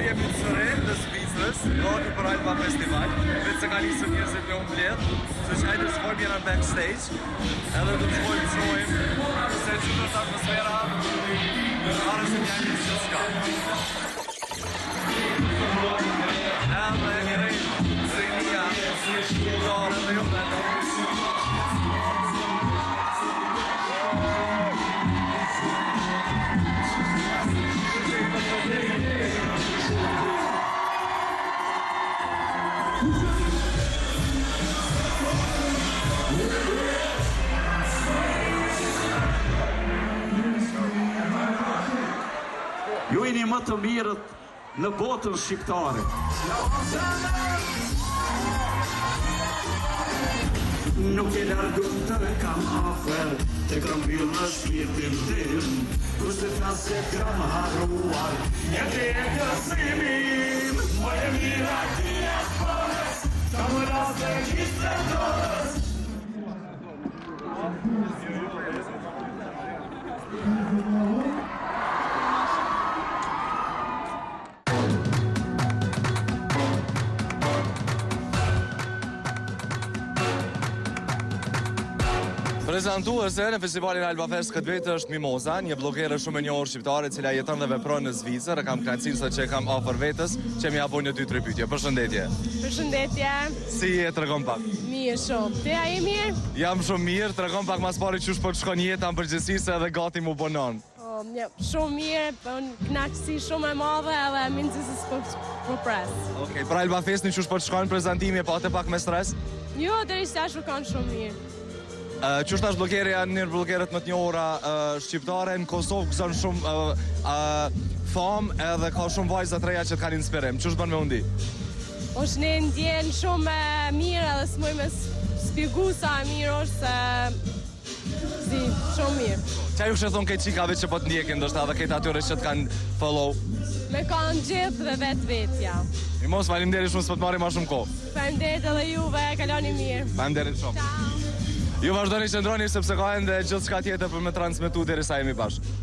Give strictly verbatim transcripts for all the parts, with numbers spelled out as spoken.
Sot jemi në Sorin, në Zvicrës, gati për Alba Festival. Vetë se ka nisur njerëzit me unë mbledh, se që hajde shkojmë jena backstage, edhe do të shkojmë të shohim se që është atmosfera, arë se njani që s'ka. Edhe e një rejtë, Zrinija, Dorë dhe ju dhe Ju jeni më të mirët në botën shqiptare. Nuk e largëm të kam afer, të kam bil në shpirtin tim, kus të flasë e kam haruar, e të e gësimin, më e mira ti e shpërës, të më rase gjithë të dorës. Prezentuese në festivalin Alba Fest këtë vetë është Mimoza, një blogere shumë e njohur shqiptare cila jeton dhe vepron në Zvicër. Kam kënaqësinë sot që kam afër vetës që më japon një dy tre pyetje. Përshëndetje. Përshëndetje. Si je, tregon pak? Mirë shumë. Ti a je mirë? Jam shumë mirë, tregon pak mas pari çush po të shkon jeta në përgjithësi edhe gati mu bonon. Po, një shumë mirë, po kënaqësi shumë e madhe edhe më nxjisës po po pres. Okej, për Alba Festin çush po të shkon prezantimi pa të pak me stres? Jo, deri sa shkon shumë mirë. Uh, Qështë është blogerja një blogerët më të njohura uh, shqiptare në Kosovë këson shumë uh, uh, famë edhe ka shumë vajza të reja që të kanë inspirim. Qështë bën me undi? është një ndjenë shumë mirë edhe s'moj me spjegu sa e mirë është se si, shumë mirë. Qa ju shë thonë këtë qikave që po të ndjekin, ndoshta edhe këtë atyre që të kanë follow? Me kanë gjithë dhe vetë vetja. I mos, faleminderit shumë s'po të marri ma shumë kohë. Faleminderit edhe juve, kaloni mirë. Faleminderit shumë. Ciao. Ju vazhdoni që ndroni sepse ka ende gjithë shka tjetër për me transmitu deri sa jemi bashkë.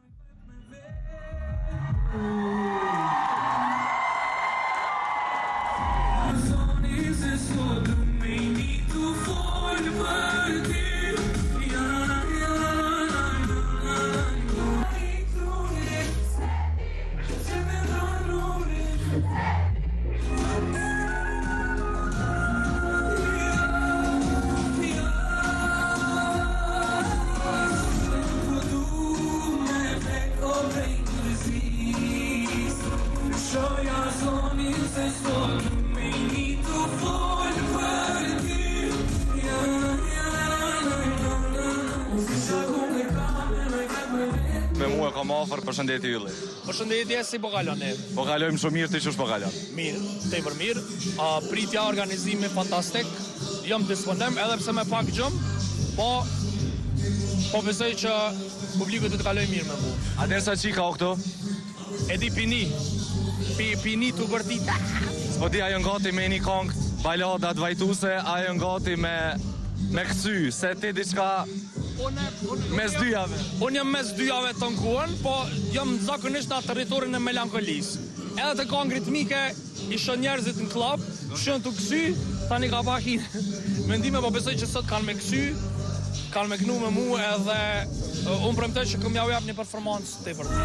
Me mu e kam afer, përshëndetje Ylli. Përshëndetje, si po kaloni? Po kalojmë shumë mirë, ti qësh po kalon? Mirë, tepër mirë. Uh, pritja organizimi fantastik. Jam disponem edhe pse me pak gjumë, po po besoj që publiku do të kaloj mirë me mu. A dhe sa qika o këtu? E di pini. Pi, pini të gërtita. S'po di ajo ngati me një kongë baladat vajtuse, ajo ngati me, me këcy, se ti diçka mes dyjave. Unë jam mes dyjave të nkuën, po jam zakonisht në territorin e melankolisë. Edhe të kongë ritmike, i shon njerëzit në klub, shon të kësy, tani ka pak i mendime, po besoj që sot kanë me kësy, kanë me gnu me mu edhe uh, unë premtoj që këm ja u jap një performancë të për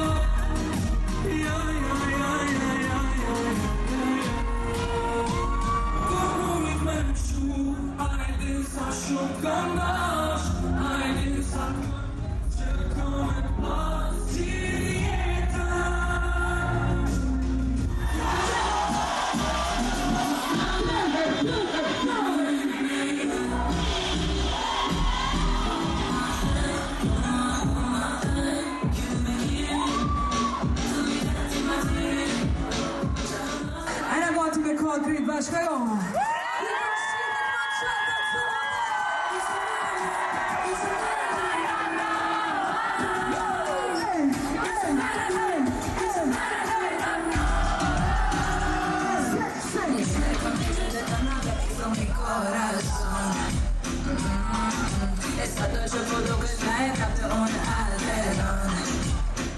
Great Bashkayon.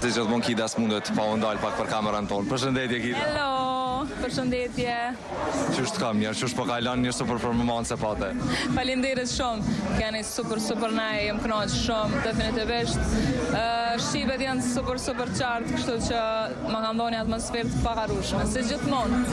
Si gjithmonë Kida s'mundet pa u ndal pak për kameran tonë. Përshëndetje Kida. Hello, përshëndetje. Qysh të kam mirë, qysh po ka lënë një super performancë pate. Faleminderit shumë. Keni super super nae, jam kënaqur shumë definitivisht. Uh, Shqipet janë super super qartë, kështu që ma kanë dhënë atmosferë të paharrueshme, si gjithmonë.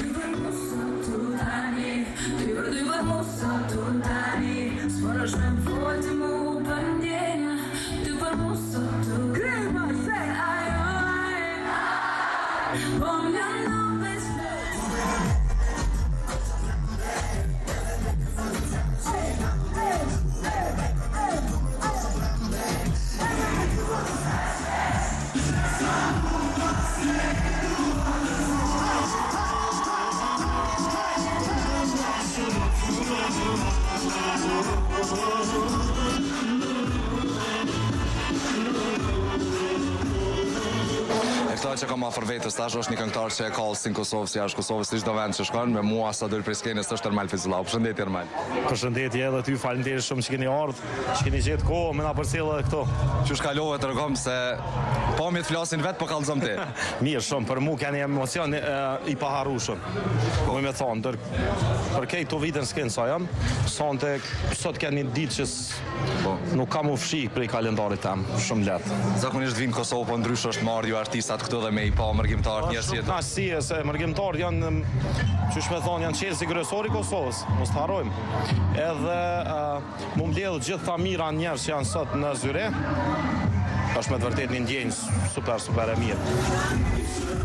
Këta që kam afër vetës tash është një këngëtar që e ka si në Kosovë, si jashtë Kosovës, si çdo vend që shkon, me mua sa dël prej skenës është Ermal Fizullau. Përshëndetje Ermal. Përshëndetje edhe ty, faleminderit shumë që keni ardhur, që keni gjetë kohë me na përcjellë këto. Qysh kalove tregom se pamjet flasin vet, po kallzom ti. Mirë shumë, për mua kanë emocion e, i paharrueshëm. Po më thon, dër për këto vitën s'ken sa jam, sonte sot kanë një ditë që po nuk kam u fshi prej kalendarit tam, shumë lehtë. Zakonisht vim Kosovë, po ndrysh është marrë ju artistat këtu dhe me i pa mërgjimtar njerëz tjetër. Tash si e se mërgjimtar janë, qysh me thonë, janë qelsi kryesori i Kosovës, mos të harrojmë. Edhe uh, mu mbledh gjithë ta mira njerëz që janë sot në zyre. Është me të vërtet një ndjenjë super super e mirë.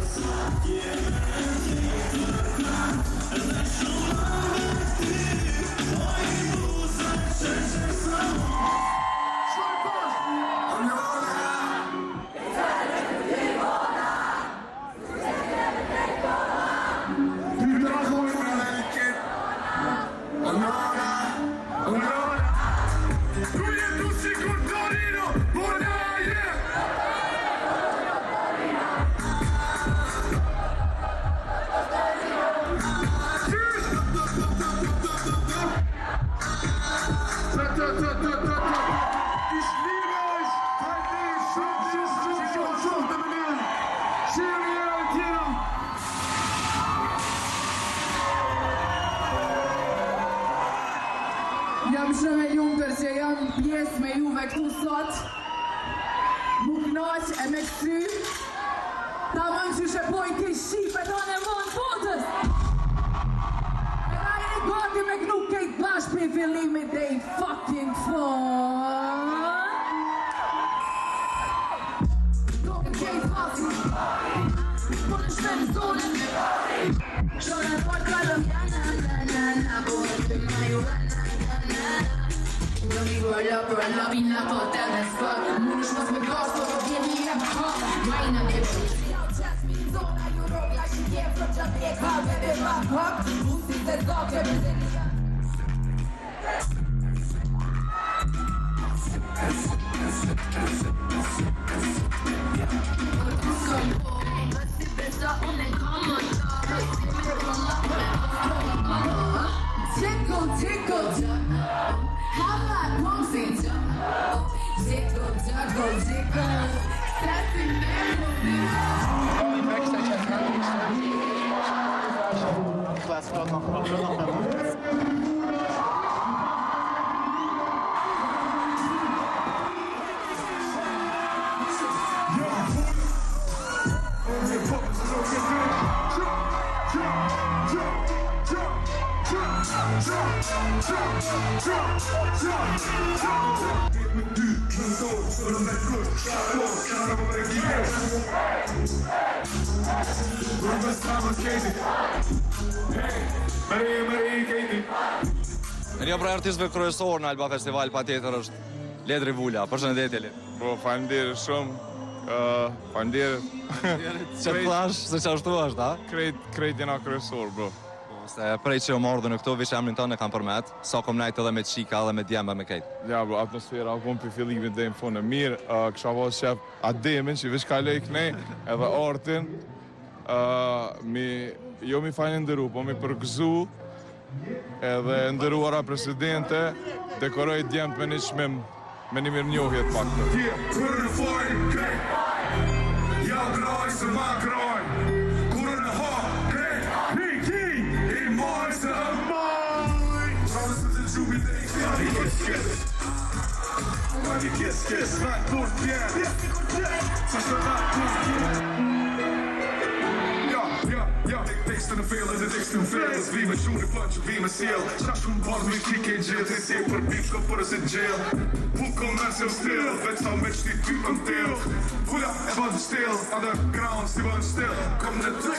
Jam shumë e lumtur që jam pjesë me juve këtu sot. Më kënaq e me këty. Ta mën që shepoj të Shqipe të në mënë botës. E da e gati me kënu kejt bashkë për fillimit dhe i fucking fun. Do të kejt fasi. Po në shmenë zonën. Shona të për kallëm. Roll up, roll up in la costa del spot. Mush mos me gosto, vieni e më hot. Majna me Jasmine zona, ju rogla që je from Jamaica. Kalve dhe ma hot, usi të zote bëzënia. Tickle, tickle, how I want it. Tickle, tickle, tickle. Sassy memory. Në një prej artistëve kryesor në Alba Festival patjetër është Ledri Vula. Përshëndetje Ledri. Po, faleminderit shumë. Uh, faleminderit. Çe thash se çashtu është, a? Krejt krejt jena kryesor, bro. Se prej që më ardhën në këto, veç emrin tonë e kam përmet, sa kom najtë edhe me qika edhe me djemba me kejt. Ja, bro, atmosfera kom për fillimit dhe në fund e mirë, uh, kësha pas shef Ademin që veç ka lej kënej, edhe artin, uh, mi, jo mi fajnë ndëru, po mi përgëzu, edhe ndëruara presidente, dekoroj djemt me një qmim, me një mirë njohjet pak të. se makroj Kurën e ha, krejt, hiki I maj se e maj Pravës me të gjubi dhe i këtë Ani kiss kiss Ani kiss kiss Vet kur t'jen Sa shë vet kur t'jen Ja, ja, ja Teksten e fel edhe teksten e fel Vi me qune për që vi me sjell Qa shumë bërë me kike i gjell Ti si për bim shko për e gjell Pull commercial still Veç sa me qti ty për m'til Pulla e bëndë still Underground si bëndë still Kom në të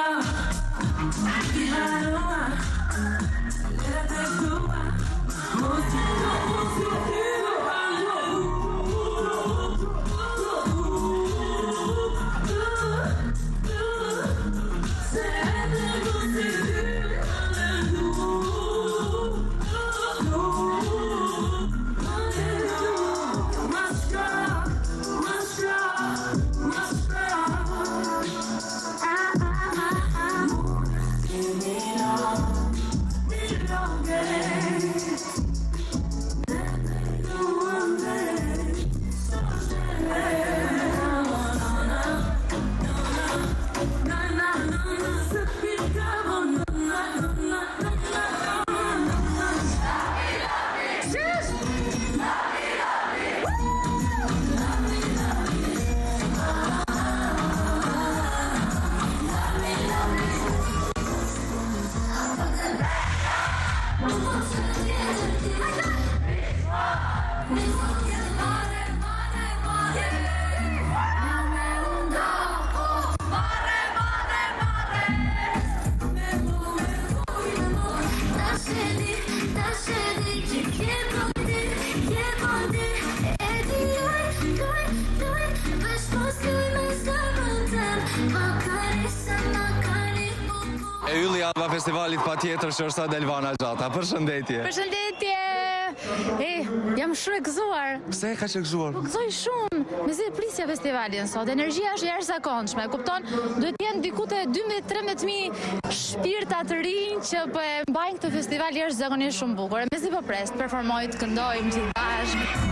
E ylli Alba Festivalit pa tjetër që është sa Delvana Gjata. Përshëndetje. Përshëndetje. E, jam shumë e gëzuar. Pse ka që gëzuar? Po gëzoj shumë. Me zi e prisja festivalin sot. Energjia është jashtëzakonshme. Kupton? Duhet jenë diku te dymbëdhjetë tridhjetë mijë shpirta të rinj që po e mbajnë këtë festival jashtëzakonisht shumë bukur. Me zi po pres, të performoj, të këndoj, më gjithë bashkë.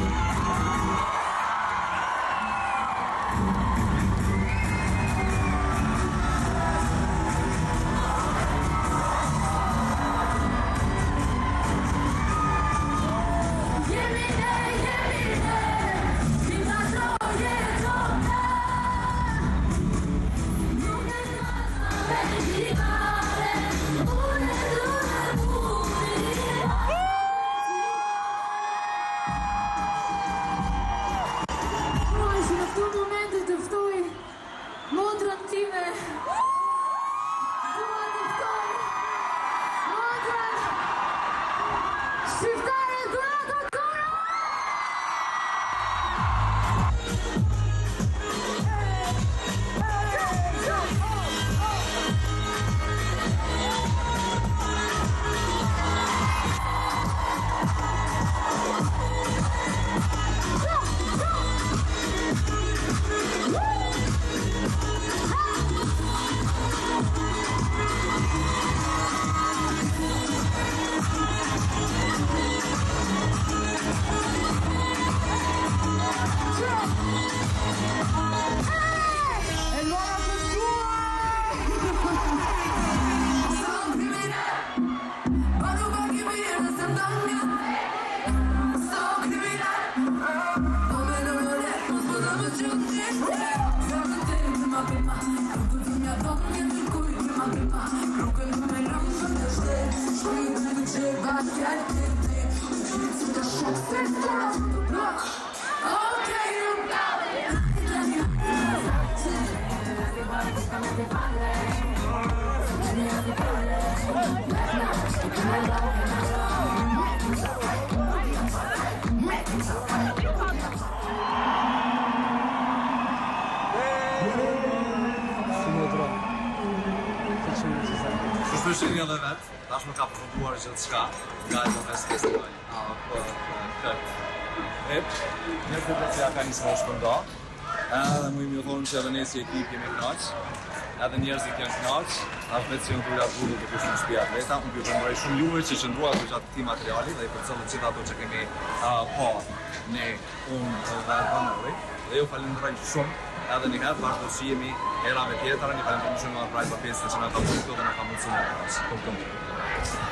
Përshëndetje edhe vet, tash më ka përfunduar gjithë shka nga e të festival. Po, këtë. E, njerëzit e që ja ka njësë më shpënda, edhe mu i më thonë që edhe ne si ekip jemi knaq, edhe njerëzit janë knaq, tash vetë që jënë të ullat bullu të kushtë në shpia atleta, unë për përmërej shumë juve që qëndrua të gjatë këti materiali dhe i për cëllët gjithë ato që kemi pa ne, unë dhe banori. Dhe ju falenderoj shumë edhe një herë, bashkë do shihemi era me tjetër, një falenderoj shumë edhe Pride për pjesën që na ka mundsuar dhe na ka mundsuar. Kupton.